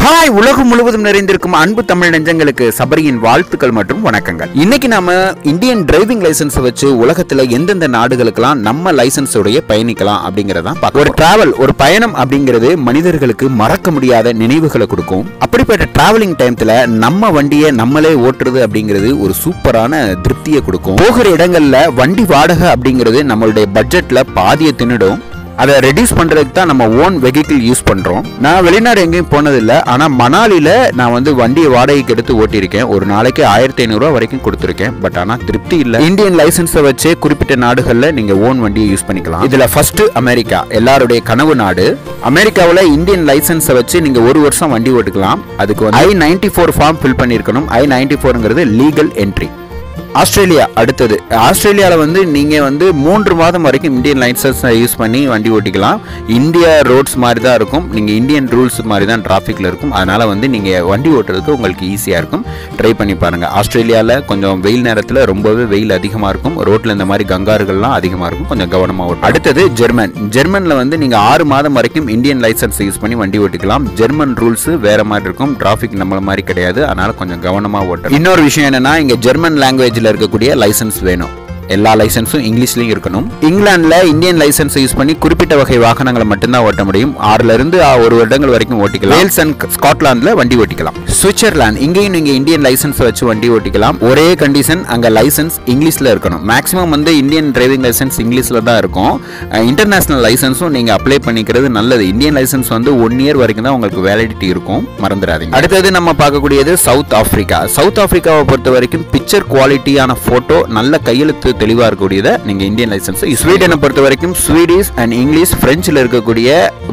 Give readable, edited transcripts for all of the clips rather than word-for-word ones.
Hi, உலகம் முழுவதும் நிறைந்திருக்கும் அன்பு தமிழ் நெஞ்சங்களுக்கு சபரியின் வாழ்த்துக்கள் மற்றும் வணக்கங்கள். இன்னைக்கு நாம இந்தியன் டிரைவிங் லைசன்ஸ் வச்சு உலகத்துல எந்தெந்த நாடுகளுக்கெல்லாம் நம்ம லைசன்ஸ் உடைய பயணிக்கலாம் அப்படிங்கறத பார்க்க. ஒரு டிராவல், ஒரு பயணம் அப்படிங்கிறது மனிதர்களுக்கு மறக்க முடியாத நினைவுகளை கொடுக்கும். அப்படிப்பட்ட டிராவலிங் டைம்ல நம்ம வண்டியை நம்மளே ஓட்டுறது அப்படிங்கிறது ஒரு சூப்பரான திருப்தியை கொடுக்கும். போகிற இடங்கள்ல வண்டி வாடகை அப்படிங்கிறது நம்மளுடைய பட்ஜெட்ல பாதியை தின்னுடும். அதை ரெடியூஸ் பண்றதுக்கு தான் நம்ம ஓன் வெஹிக்கிள் யூஸ் பண்றோம். நான் வெளிநாடு எங்கேயும் போனதில்லை, ஆனா மணாலில நான் வண்டியை வாடகைக்கு எடுத்து ஓட்டியிருக்கேன். ஒரு நாளைக்கு 1500 ரூபா வரைக்கும் கொடுத்துருக்கேன். பட் ஆனா திருப்தி இல்லை. இந்தியன் லைசன்ஸை வச்சு குறிப்பிட்ட நாடுகள்ல நீங்க ஓன் வண்டியை யூஸ் பண்ணிக்கலாம். இதுல ஃபர்ஸ்ட் அமெரிக்கா, எல்லாருடைய கனவு நாடு. அமெரிக்காவில் இந்தியன் லைசன்ஸை வச்சு நீங்க ஒரு வருஷம் வண்டி ஓட்டுக்கலாம். அதுக்கு I-94 ஃபார்ம் ஃபில் பண்ணியிருக்கணும். I-94ங்கிறது லீகல் என்ட்ரி. ஆஸ்திரேலியா அடுத்தது. ஆஸ்திரேலியாவில் நீங்க 3 மாதம் வரைக்கும் இந்தியன் லைசன்ஸ் யூஸ் பண்ணி வண்டி ஓட்டிக்கலாம். இந்தியா ரோட்ஸ் மாதிரி தான் இருக்கும். நீங்க இந்தியன் ரூல்ஸ் மாதிரி தான் டிராஃபிக்ல இருக்கும். அதனால நீங்க வண்டி ஓட்டுறதுக்கு உங்களுக்கு ஈஸியா இருக்கும். ட்ரை பண்ணி பாருங்க. ஆஸ்திரேலியாவில் கொஞ்சம் வெயில் நேரத்தில் ரொம்பவே வெயில் அதிகமாக இருக்கும். ரோட்ல இந்த மாதிரி கங்காறுகள்லாம் அதிகமாக இருக்கும். கொஞ்சம் கவனமாக ஓட்டும். அடுத்தது ஜெர்மன். ஜெர்மன்ல நீங்க 6 மாதம் வரைக்கும் இந்தியன் லைசன்ஸ் யூஸ் பண்ணி வண்டி ஓட்டிக்கலாம். ஜெர்மன் ரூல்ஸ் வேற மாதிரி இருக்கும். டிராஃபிக் நம்மள மாதிரி கிடையாது. அதனால கொஞ்சம் கவனமாக ஓட்டும். இன்னொரு விஷயம் என்னன்னா, இங்க ஜெர்மன் லாங்குவேஜ் இருக்கக்கூடிய லைசன்ஸ் வேணும். எல்லா லைசன்ஸும் இங்கிலீஷ்லயும் இருக்கணும். இங்கிலாந்துல இந்தியன் லைசன்ஸ் யூஸ் பண்ணி குறிப்பிட்ட வகை வாகனங்களை மட்டும்தான் ஓட்ட முடியும். 6 இருந்து 1 வருடங்கள் வரைக்கும் ஓட்டிக்கலாம். வேல்ஸ் அண்ட் ஸ்காட்லாந்துல வண்டி ஓட்டிக்கலாம். சுவிட்சர்லாந்து, இங்கேயும் நீங்க இந்தியன் லைசன்ஸ் வச்சு வண்டி ஓட்டிக்கலாம். ஒரே கண்டிஷன், அங்க லைசன்ஸ் இங்கிலீஷ்ல இருக்கணும். மேக்ஸிமம் இந்தியன் டிரைவிங் லைசன்ஸ் இங்கிலீஷ்ல தான் இருக்கும். இன்டர்நேஷனல் லைசன்ஸும் நீங்க அப்ளை பண்ணிக்கிறது நல்லது. இந்தியன் லைசன்ஸ் 1 இயர் வரைக்கும் தான் உங்களுக்கு வேலிடிட்டி இருக்கும். மறந்துடாதீங்க. அடுத்தது நம்ம பார்க்கக்கூடியது சவுத் ஆப்பிரிக்கா. சவுத் ஆப்பிரிக்காவை பொறுத்த வரைக்கும் பிக்சர் குவாலிட்டியான போட்டோ, நல்ல கையெழுத்து தெளிவா இருக்கக்கூடியத நீங்க இந்தியன் லைசன்ஸ். ஸ்வீடனை பொறுத்த வரைக்கும் ஸ்வீடிஷ் அண்ட் இங்கிலீஷ் பிரெஞ்சில் இருக்கக்கூடிய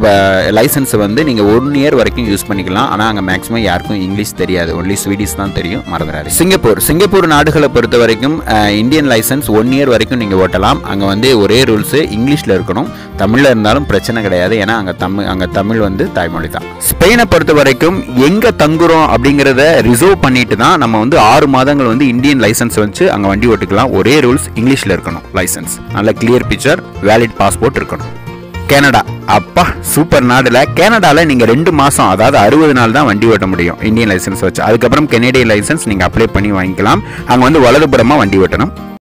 லைசன்ஸ் நீங்க 1 இயர் வரைக்கும் யூஸ் பண்ணிக்கலாம். ஆனா அங்க மேக்ஸிமம் யாருக்கும் இங்கிலீஷ் தெரியாது. ஒன்லி ஸ்வீடிஷ் தான் தெரியும். மறந்துடாது. சிங்கப்பூர் நாடுகளை பொறுத்த வரைக்கும் இந்தியன் லைசன்ஸ் 1 இயர் வரைக்கும் நீங்க ஓட்டலாம். அங்க ஒரே ரூல்ஸ், இங்கிலீஷ்ல இருக்கணும். தமிழ்ல இருந்தாலும் பிரச்சனை கிடையாது. ஏன்னா அங்க தமிழ் தாய்மொழி தான். ஸ்பெயினை பொறுத்த வரைக்கும் எங்க தங்குறோம் அப்படிங்கறத ரிசர்வ் பண்ணிட்டு தான் நம்ம 6 மாதங்கள் இந்தியன் லைசன்ஸ் வச்சு அங்க வண்டி ஓட்டிக்கலாம். ஒரே ரூல்ஸ், இங்கிலீஷ்ல இருக்கணும். லைசன்ஸ் நல்ல கிளியர் பிக்சர், வேலிட் பாஸ்போர்ட் இருக்கணும். கனடா, அப்பா சூப்பர் நாடுல. கனடால நீங்க 2 மாசம், அதாவது 60 நாள் தான் வண்டி ஓட்ட முடியும் இந்தியன் லைசன்ஸ் வச்சு. அதுக்கப்புறம் கனடியன் லைசன்ஸ் நீங்க அப்ளை பண்ணி வாங்கிக்கலாம். அங்க வலதுபுறமா வண்டி ஓட்டணும்.